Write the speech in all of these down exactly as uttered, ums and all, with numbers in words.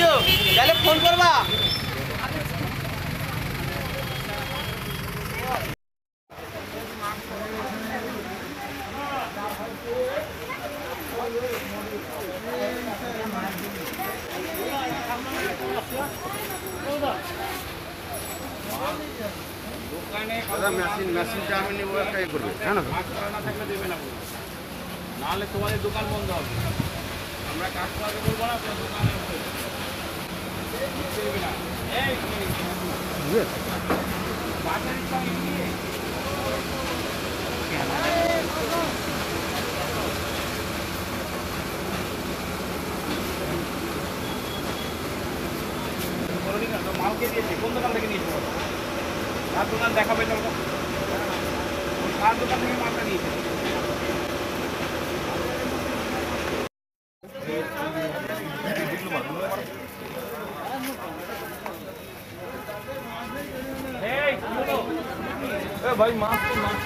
আসো তাহলে ফোন করবা। মেশিন মেশিনটা আমি নেবো একটা ইয়ে করবে হ্যাঁ না না থাকলে দেবে না, নাহলে তোমাদের দোকান বন্ধ হবে। আমরা কাজ করাতে বলবো না, তো দোকানে দেবে না। এই বাজারের সঙ্গে গিয়ে মালকে দিয়েছে, কোন দোকান থেকে নিয়েছে? তার দোকান দেখাবে, চলো তার দোকান থেকে মালটা নিয়েছে। ভাই মাছ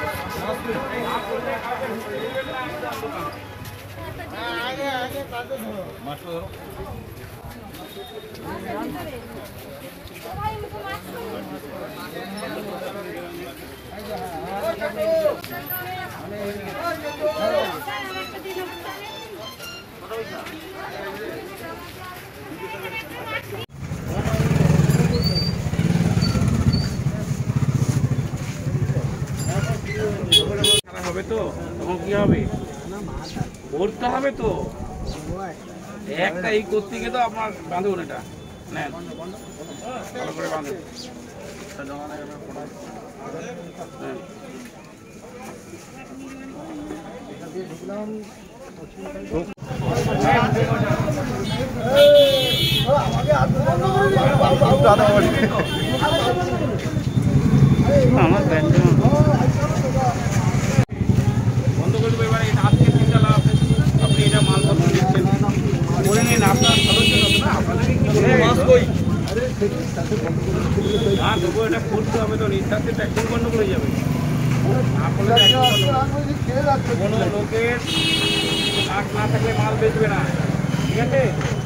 আগে আগে তাদের ধরো, মাছটা ধরো। হবে তো তখন কি হবে, ভরতে হবে তো। একটা এই করতে গিয়ে তো আপনার বাঁধুন, এটা নেন ভালো করে বাঁধুন। আমার বন্ধ করে দেবো এবার। এটা আজকে তিনটা লাভ, আপনি এটা মালপত্র দিচ্ছেন করে নিন, আপনার ভালোর জন্য না, আপনাদেরকে কি মাছ কই না দেবো, এটা করতে হবে তো, নিঃশ্বাসে ট্যাক্সিং বন্ধ করে যাবে। কোনো লোকের কাজ না থাকলে মাল বেচবে না, ঠিক আছে।